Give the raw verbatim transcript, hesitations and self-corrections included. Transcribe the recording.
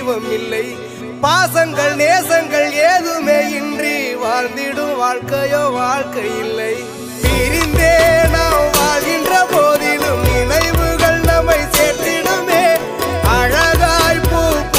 தெய்வம் இல்லை. பாசங்கள் நேசங்கள் ஏதுமே இன்றி வாழ்ந்திடும் வாழ்க்கையோ வாழ்க்கை இல்லை.